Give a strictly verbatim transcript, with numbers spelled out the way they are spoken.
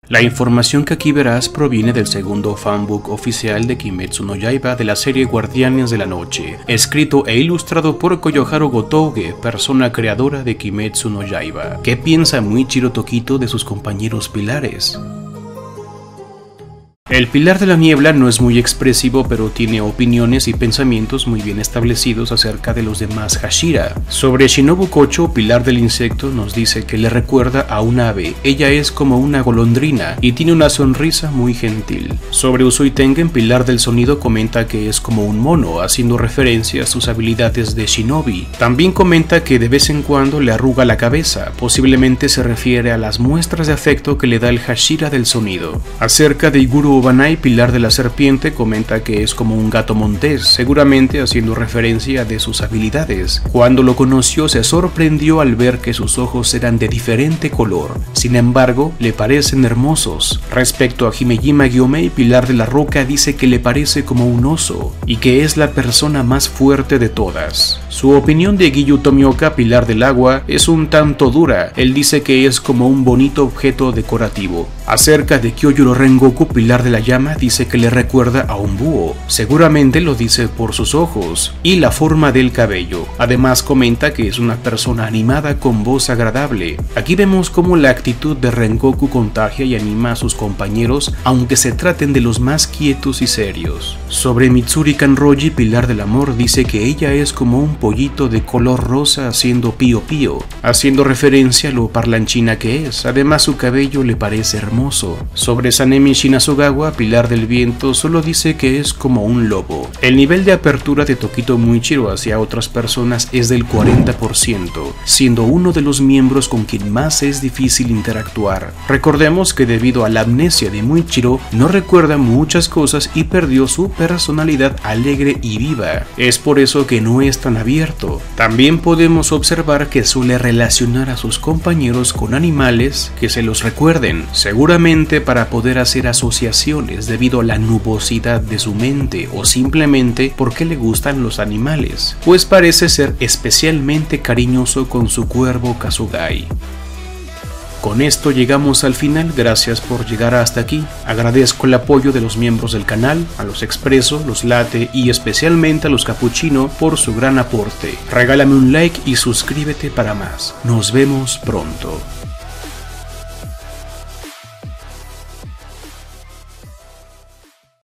La información que aquí verás proviene del segundo fanbook oficial de Kimetsu no Yaiba de la serie Guardianes de la Noche, escrito e ilustrado por Koyoharu Gotouge, persona creadora de Kimetsu no Yaiba. ¿Qué piensa Muichiro Tokito de sus compañeros pilares? El Pilar de la Niebla no es muy expresivo, pero tiene opiniones y pensamientos muy bien establecidos acerca de los demás Hashira. Sobre Shinobu Kocho, Pilar del Insecto, nos dice que le recuerda a un ave. Ella es como una golondrina y tiene una sonrisa muy gentil. Sobre Usui Tengen, Pilar del Sonido, comenta que es como un mono, haciendo referencia a sus habilidades de shinobi. También comenta que de vez en cuando le arruga la cabeza, posiblemente se refiere a las muestras de afecto que le da el Hashira del Sonido. Acerca de Iguro Obanai, Pilar de la Serpiente, comenta que es como un gato montés, seguramente haciendo referencia de sus habilidades. Cuando lo conoció se sorprendió al ver que sus ojos eran de diferente color, sin embargo le parecen hermosos. Respecto a Himejima Gyomei, Pilar de la Roca dice que le parece como un oso y que es la persona más fuerte de todas. Su opinión de Giyu Tomioka, Pilar del Agua, es un tanto dura. Él dice que es como un bonito objeto decorativo. Acerca de Kyojuro Rengoku, Pilar de la Llama, dice que le recuerda a un búho. Seguramente lo dice por sus ojos y la forma del cabello. Además comenta que es una persona animada con voz agradable. Aquí vemos cómo la actitud de Rengoku contagia y anima a sus compañeros, aunque se traten de los más quietos y serios. Sobre Mitsuri Kanroji, Pilar del Amor, dice que ella es como un pollito de color rosa haciendo pío pío, haciendo referencia a lo parlanchina que es. Además su cabello le parece hermoso. Sobre Sanemi Shinazugawa, Pilar del Viento, solo dice que es como un lobo. El nivel de apertura de Tokito Muichiro hacia otras personas es del cuarenta por ciento, siendo uno de los miembros con quien más es difícil interactuar. Recordemos que debido a la amnesia de Muichiro, no recuerda muchas cosas y perdió su personalidad alegre y viva. Es por eso que no es tan abierto. También podemos observar que suele relacionar a sus compañeros con animales que se los recuerden, seguramente para poder hacer asociaciones debido a la nubosidad de su mente o simplemente porque le gustan los animales, pues parece ser especialmente cariñoso con su cuervo Kasugai. Con esto llegamos al final, gracias por llegar hasta aquí. Agradezco el apoyo de los miembros del canal, a los Expreso, los Latte y especialmente a los Capuchino por su gran aporte. Regálame un like y suscríbete para más. Nos vemos pronto.